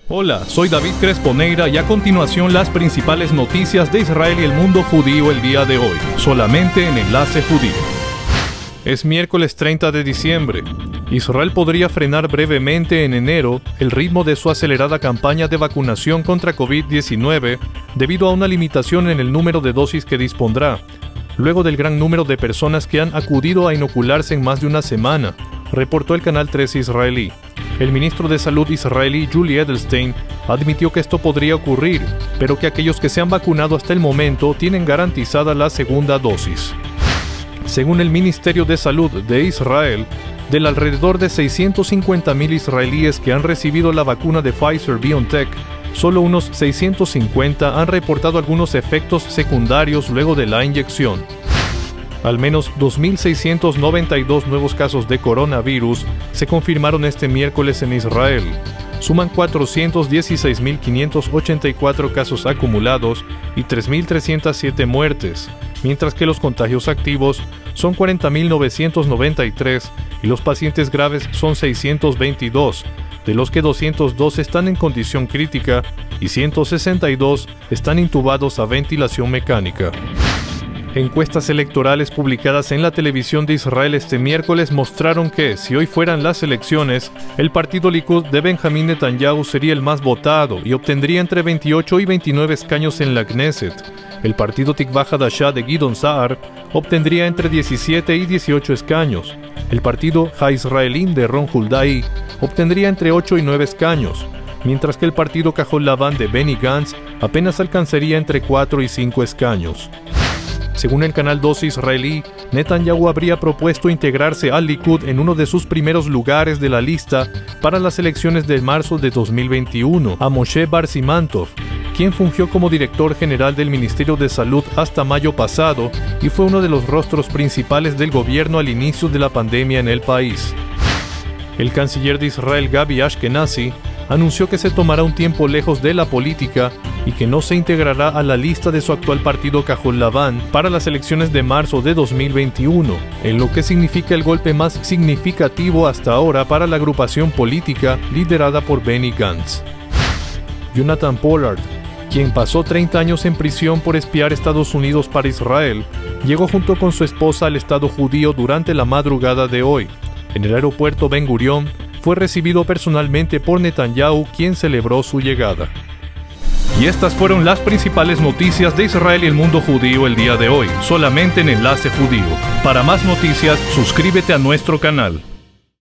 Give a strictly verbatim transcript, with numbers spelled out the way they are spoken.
Hola, soy David Cresponeira y a continuación las principales noticias de Israel y el mundo judío el día de hoy, solamente en Enlace Judío. Es miércoles treinta de diciembre. Israel podría frenar brevemente en enero el ritmo de su acelerada campaña de vacunación contra COVID diecinueve debido a una limitación en el número de dosis que dispondrá, luego del gran número de personas que han acudido a inocularse en más de una semana, reportó el Canal tres israelí. El ministro de Salud israelí Yuli Edelstein admitió que esto podría ocurrir, pero que aquellos que se han vacunado hasta el momento tienen garantizada la segunda dosis. Según el Ministerio de Salud de Israel, del alrededor de seiscientos cincuenta mil israelíes que han recibido la vacuna de Pfizer-BioNTech, solo unos seiscientos cincuenta han reportado algunos efectos secundarios luego de la inyección. Al menos dos mil seiscientos noventa y dos nuevos casos de coronavirus se confirmaron este miércoles en Israel. Suman cuatrocientos dieciséis mil quinientos ochenta y cuatro casos acumulados y tres mil trescientas siete muertes, mientras que los contagios activos son cuarenta mil novecientos noventa y tres y los pacientes graves son seiscientos veintidós, de los que doscientos dos están en condición crítica y ciento sesenta y dos están intubados a ventilación mecánica. Encuestas electorales publicadas en la televisión de Israel este miércoles mostraron que, si hoy fueran las elecciones, el partido Likud de Benjamin Netanyahu sería el más votado y obtendría entre veintiocho y veintinueve escaños en la Knesset. El partido Tikva Hadashah de Gideon Sa'ar obtendría entre diecisiete y dieciocho escaños. El partido Ha-Israelim de Ron Huldai obtendría entre ocho y nueve escaños, mientras que el partido Kahol Lavan de Benny Gantz apenas alcanzaría entre cuatro y cinco escaños. Según el Canal dos israelí, Netanyahu habría propuesto integrarse al Likud en uno de sus primeros lugares de la lista para las elecciones de marzo de dos mil veintiuno, a Moshe Bar Siman Tov, quien fungió como director general del Ministerio de Salud hasta mayo pasado y fue uno de los rostros principales del gobierno al inicio de la pandemia en el país. El canciller de Israel, Gabi Ashkenazi, anunció que se tomará un tiempo lejos de la política y que no se integrará a la lista de su actual partido Kahol Lavan para las elecciones de marzo de dos mil veintiuno, en lo que significa el golpe más significativo hasta ahora para la agrupación política liderada por Benny Gantz. Jonathan Pollard, quien pasó treinta años en prisión por espiar Estados Unidos para Israel, llegó junto con su esposa al Estado judío durante la madrugada de hoy. En el aeropuerto Ben Gurion, fue recibido personalmente por Netanyahu, quien celebró su llegada. Y estas fueron las principales noticias de Israel y el mundo judío el día de hoy, solamente en Enlace Judío. Para más noticias, suscríbete a nuestro canal.